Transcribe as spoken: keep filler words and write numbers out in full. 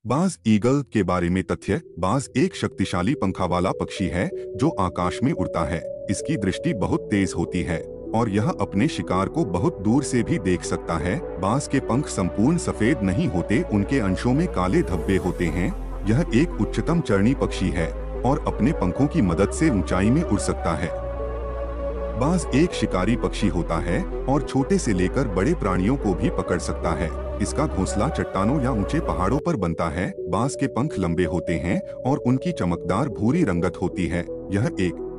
बाज ईगल के बारे में तथ्य। बाज एक शक्तिशाली पंखा वाला पक्षी है जो आकाश में उड़ता है। इसकी दृष्टि बहुत तेज होती है और यह अपने शिकार को बहुत दूर से भी देख सकता है। बाज के पंख संपूर्ण सफेद नहीं होते, उनके अंशों में काले धब्बे होते हैं। यह एक उच्चतम चरणी पक्षी है और अपने पंखों की मदद से ऊंचाई में उड़ सकता है। बाज एक शिकारी पक्षी होता है और छोटे से लेकर बड़े प्राणियों को भी पकड़ सकता है। इसका घोंसला चट्टानों या ऊंचे पहाड़ों पर बनता है। बाज के पंख लंबे होते हैं और उनकी चमकदार भूरी रंगत होती है। यह एक